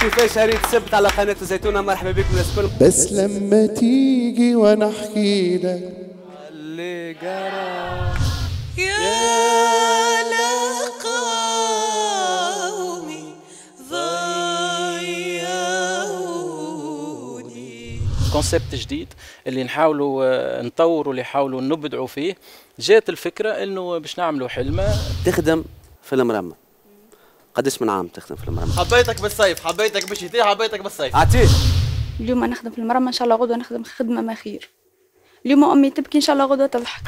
كيفاش سهرية السبت على قناة الزيتونة. مرحبا بكم الناس الكل. بس لما تيجي وانا احكي لك اللي جرى يا لقومي ضيعوني. كونسيبت جديد اللي نحاولوا نطوروا، اللي نحاولوا نبدعوا فيه. جات الفكرة انه باش نعملوا حلمة. تخدم في المرمى قداش من عام تخدم في المرمى؟ حبيتك بالصيف، حبيتك بالشتاء، حبيتك بالصيف. عطيه. اليوم نخدم في المرمى، ان شاء الله غدوه نخدم خدمه ما خير. اليوم امي تبكي، ان شاء الله غدوه تضحك.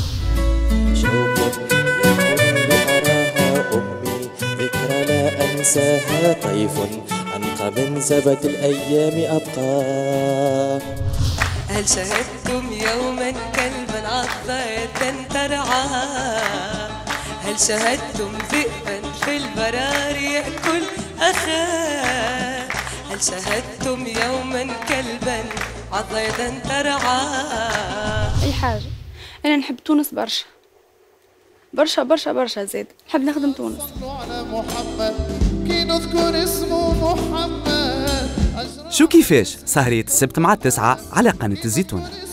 أمي ذكرى لا أنساها، طيف أنقى من زبد الأيام أبقى. هل شاهدتم يوما كلبا عضا ترعى؟ هل شاهدتم ذئبا في البراري يأكل أخاه؟ هل شاهدتم يوما كلبا عضا ترعى؟ اي حاجه. انا نحب تونس برشا برشا برشا برشا، زاد نحب نخدم تونس. على محمد كي نذكر اسمه محمد. شو كيفاش سهرية السبت مع 9 على قناة الزيتونة.